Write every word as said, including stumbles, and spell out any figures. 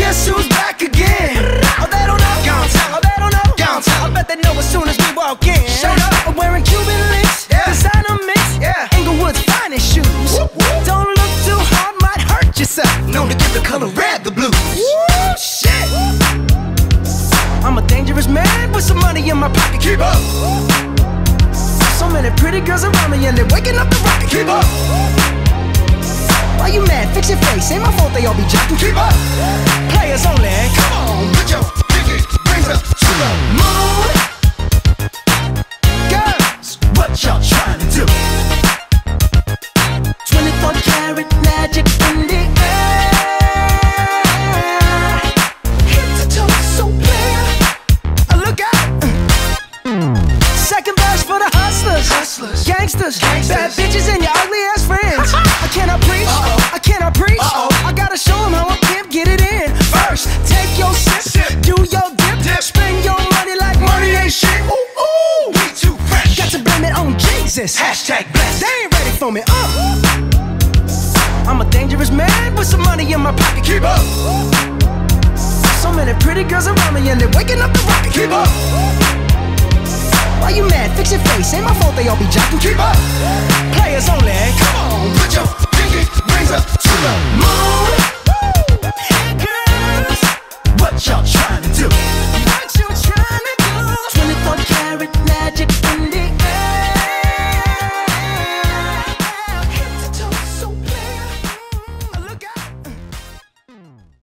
Guess who's back again? Oh, they don't know. Gone tell. Oh, they don't know. Gone tell. I bet they know as soon as we walk in. Showed up. I'm wearing Cuban links. Yeah. Designer mix. Yeah. Inglewood's finest shoes. Whoop, whoop. Don't look too hard, might hurt yourself. Known to give the color red the blues. Woo, shit. I'm a dangerous man with some money in my pocket. Keep up. So many pretty girls around me and they're waking up the rocket. Keep up. Why you mad? Fix your face. Ain't my fault they all be jocking. Keep up. Players only. Come on, put your pinky rings up to the moon. Girls, what y'all trying to do? twenty-four karat magic in the air. Head to toe, so clear. Uh, look out. Second verse for the hustlers, hustlers. Gangsters, Gangsters, bad bitches and your ugly ass friends. I cannot preach, uh-oh. I cannot preach. Uh-oh. I gotta show them how a pimp get it in. First, take your sip, sip. Do your dip, dip, spend your money like money ain't shit. Ooh, ooh, we too fresh. Got to blame it on Jesus. Hashtag blessed. They ain't ready for me. Uh. I'm a dangerous man with some money in my pocket. Keep up. So many pretty girls around me and they're waking up the rocket. Keep up. Why you mad? Fix your face. Ain't my fault they all be jocking. Keep up. Players only. Come on, put your pinky rings up to the moon.